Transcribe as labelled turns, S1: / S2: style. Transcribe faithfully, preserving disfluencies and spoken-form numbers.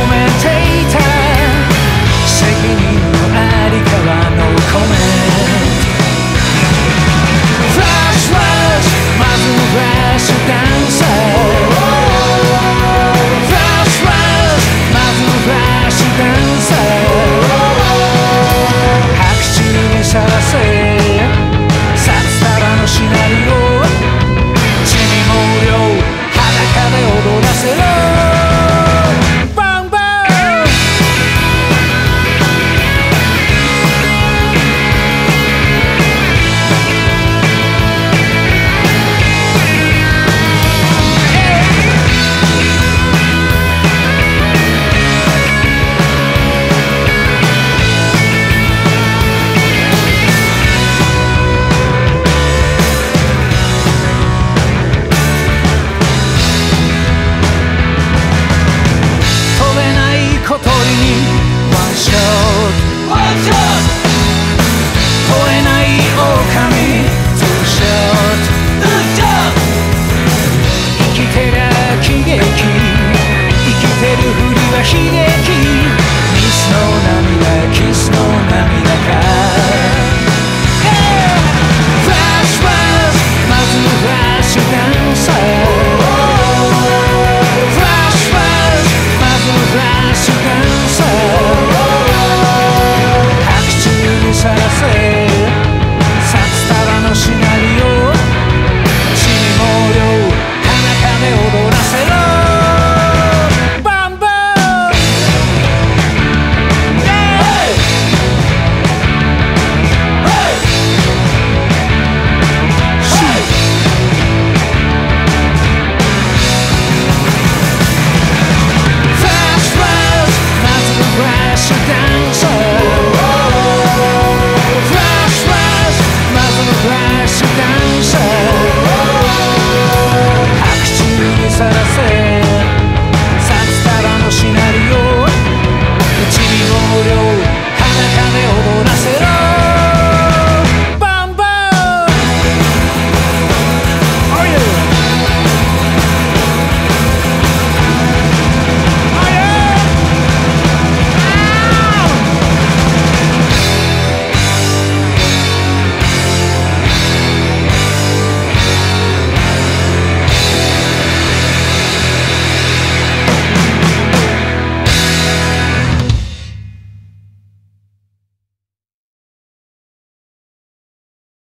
S1: めていた責任のありかわのコメント。フラッシュフラッシュ、まずフラッシュダンサー。フラッシュフラッシュ、まずフラッシュダンサー。白昼にさらせ札束のシナリオ、地味猛量裸で踊らせろ。バンバン小鳥にワンショット、ワンショット。吠えない狼ツーショット、ツーショット。生きてりゃ喜劇、生きてるふりは悲劇。ミスの涙、キスの涙か。フラッシュフラッシュ、まずフラッシュダンサー。フラッシュフラッシュ、まずフラッシュダンサー。白昼にさらせ札束のシナリオ、地味猛量裸で踊らせろ。バンバン、フラッシュフラッシュ、まずフラッシュダ